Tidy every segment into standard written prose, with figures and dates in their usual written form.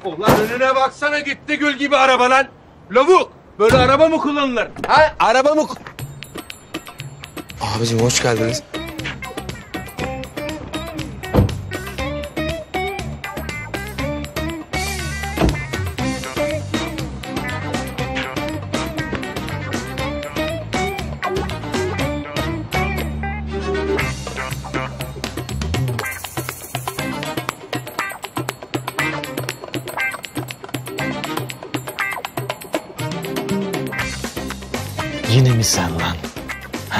Ulan önüne baksana, gitti gül gibi araba lan. Lavuk, böyle araba mı kullanılır? Ha? Araba mı? Abicim hoş geldiniz. Yine mi sen lan? Ha?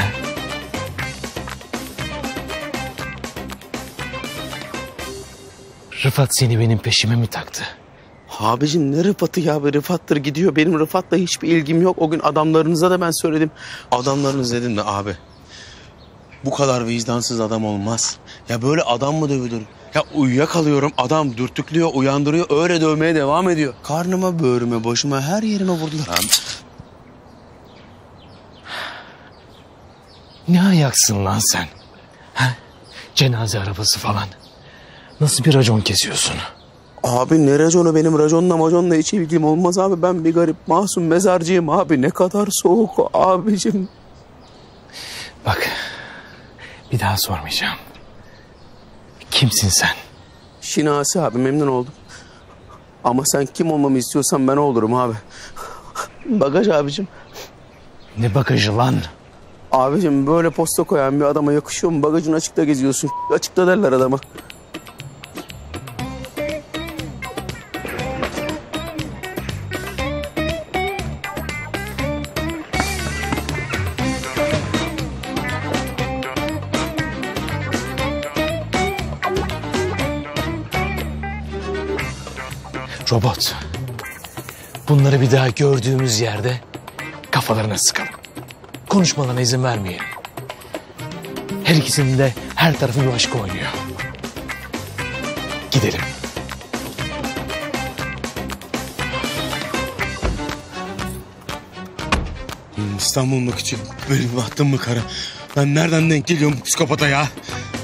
Rıfat seni benim peşime mi taktı? Abicim ne Rıfat'ı ya, be Rıfat'tır gidiyor. Benim Rıfat'la hiçbir ilgim yok. O gün adamlarınıza da ben söyledim. Adamlarınız dedim de abi. Bu kadar vicdansız adam olmaz. Ya böyle adam mı dövülür? Ya uyuyakalıyorum, adam dürtüklüyor, uyandırıyor, öyle dövmeye devam ediyor. Karnıma, böğrüme, başıma, her yerime vurdular. Ne ayaksın lan sen? Ha? Cenaze arabası falan. Nasıl bir racon kesiyorsun? Abi ne raconu, benim raconla maconla hiç ilgim olmaz abi. Ben bir garip masum mezarcıyım abi. Ne kadar soğuk abicim. Bak, bir daha sormayacağım. Kimsin sen? Şinasi abi, memnun oldum. Ama sen kim olmamı istiyorsan ben o olurum abi. Bagaj abicim. Ne bagajı lan? Abicim böyle posta koyan bir adama yakışıyor mu? Bagajın açıkta geziyorsun. Açıkta derler adama. Robot. Bunları bir daha gördüğümüz yerde kafalarına sıkalım. Konuşmalarına izin vermeyelim. Her ikisinin de her tarafı bir başka oynuyor. Gidelim. İstanbul'mak için benim bahtım mı kara? Ben nereden denk geliyorum psikopata ya?